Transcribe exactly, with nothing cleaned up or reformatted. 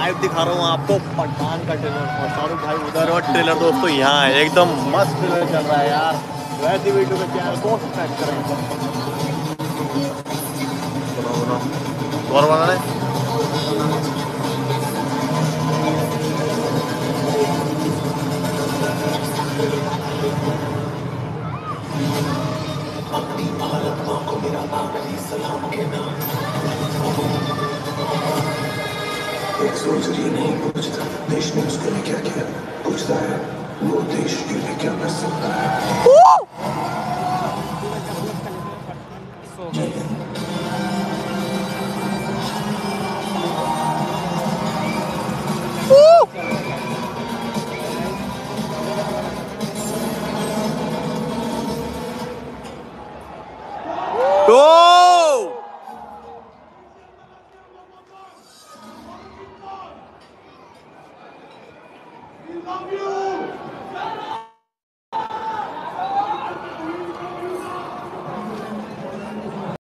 Live दिखा रहा हूँ आपको पठान का ट्रेलर। और शाहरुख भाई उधर और ट्रेलर दोस्तों यहाँ है, एकदम मस्त ट्रेलर चल रहा है यार। वैसी वीडियो के चैनल को सब्सक्राइब करें। सुनो सुनो और बना रहे अपनी भारत माँ को मेरा आखिरी सलाम कहना। एक सोल्जर ये नहीं पूछता देश ने उसके लिए क्या किया, पूछता है वो देश के लिए क्या कर सकता है। जय हिंद। ओ